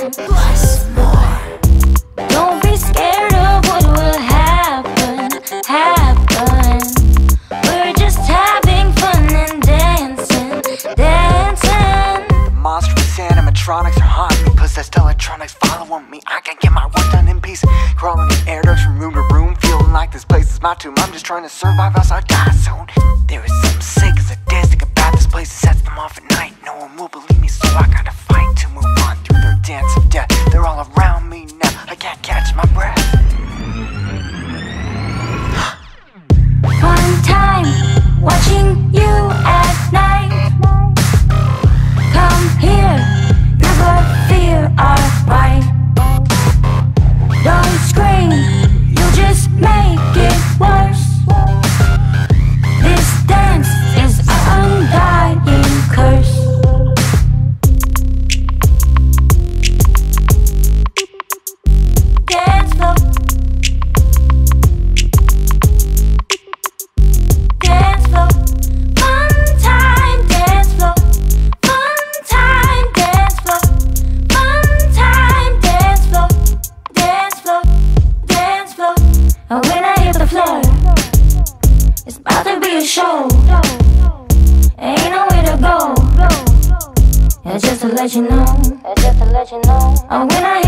plus more. Don't be scared of what will happen. We're just having fun and dancing. Monstrous animatronics are haunting me. Possessed electronics following me. I can't get my work done in peace. Crawling in air ducts from room to room, feeling like this place is my tomb. I'm just trying to survive, else I'll die soon. There is something sick as sadistic about this place. It sets them off at night. No one will believe me, so I gotta fight to move on through their dance of death. They're all around me now. I can't catch my breath. Fun time watching you at night. Come here, never fear our fight. Don't scream, you just make it worse. This dance is an undying curse. Dance floor. Dance floor. Fun time, dance floor. Fun time, dance floor. Fun time, dance floor. Dance floor, dance floor. And when I hit the floor, it's about to be a show. Ain't nowhere to go. It's just to let you know. And when I hit